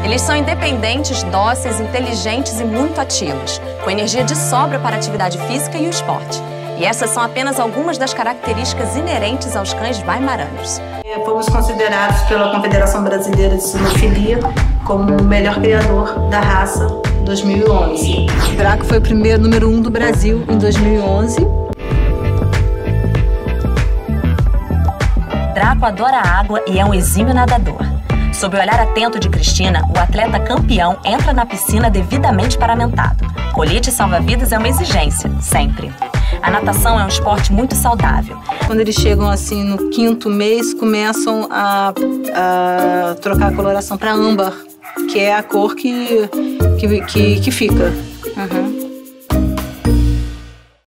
Eles são independentes, dóceis, inteligentes e muito ativos, com energia de sobra para a atividade física e o esporte. E essas são apenas algumas das características inerentes aos cães weimaranos. Fomos considerados pela Confederação Brasileira de Sinofilia como o melhor criador da raça em 2011. O Draco foi o primeiro número 1 do Brasil em 2011. Draco adora a água e é um exímio nadador. Sob o olhar atento de Cristina, o atleta campeão entra na piscina devidamente paramentado. Colete salva-vidas é uma exigência, sempre. A natação é um esporte muito saudável. Quando eles chegam assim no 5º mês, começam a trocar a coloração para âmbar, que é a cor que fica.